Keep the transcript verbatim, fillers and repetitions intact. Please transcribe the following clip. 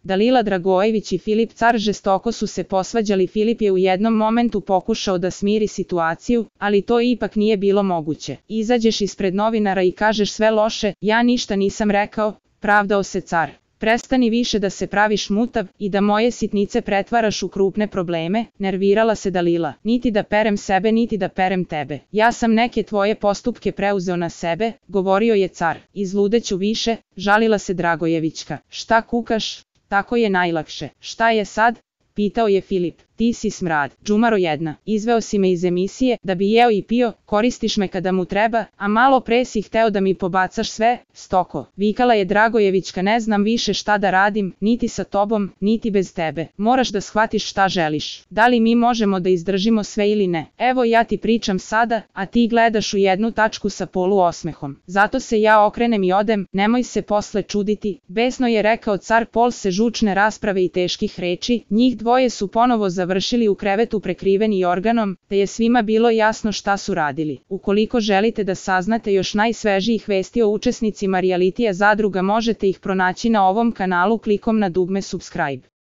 Dalila Dragojević i Filip Car žestoko su se posvađali. Filip je u jednom momentu pokušao da smiri situaciju, ali to ipak nije bilo moguće. Izađeš ispred novinara i kažeš sve loše, ja ništa nisam rekao, pravdao se Car. Prestani više da se praviš mutav i da moje sitnice pretvaraš u krupne probleme, nervirala se Dalila. Niti da perem sebe, niti da perem tebe. Ja sam neke tvoje postupke preuzeo na sebe, govorio je Car. Izludeću više, žalila se Dragojevićka. Šta kukaš? Tako je najlakše. Šta je sad? Pitao je Filip. Ti si smrad, džumaro jedna, izveo si me iz emisije, da bi jeo i pio, koristiš me kada mu treba, a malo pre si hteo da mi pobacaš sve, stoko. Vikala je Dragojevićka, ne znam više šta da radim, niti sa tobom, niti bez tebe. Moraš da shvatiš šta želiš. Da li mi možemo da izdržimo sve ili ne? Evo ja ti pričam sada, a ti gledaš u jednu tačku sa poluosmehom. Zato se ja okrenem i odem, nemoj se posle čuditi, besno je rekao Car. Posle žučne rasprave i teških reči, njih dvoje su ponovo za završili u krevetu prekriveni organom, te je svima bilo jasno šta su radili. Ukoliko želite da saznate još najsvežijih vesti o učesnicima realitija Zadruga, možete ih pronaći na ovom kanalu klikom na dugme subscribe.